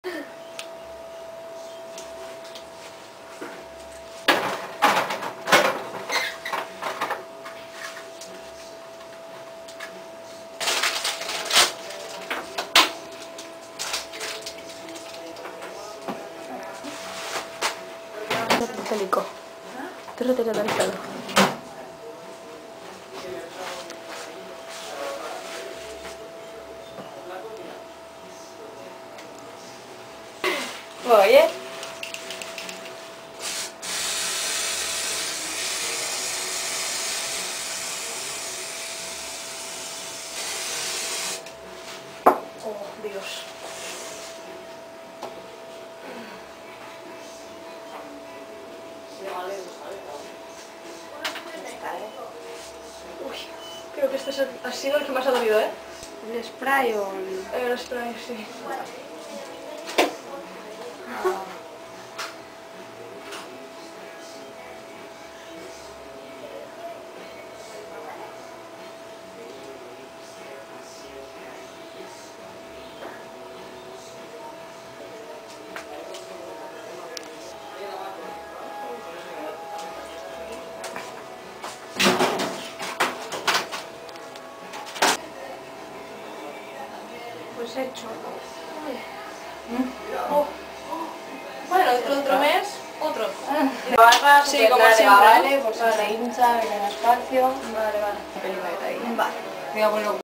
Metálico. Terrete catalizado. Voy, ¿eh? Oh, Dios. Uy, creo que este ha sido el que más ha dolido, ¿eh? ¿El spray o El spray, sí. pues hecho? Oh. Bueno, dentro de otro mes, otro. Barra, Sí, como siempre. ¿vale? Por si se hincha, que tenga espacio. Vale, vale. Vale. Voy a ponerlo